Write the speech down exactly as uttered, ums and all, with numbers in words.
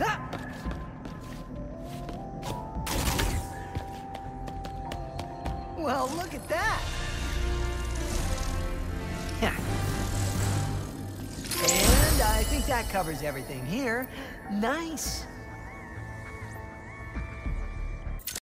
Well, look at that. And I think that covers everything here. Nice.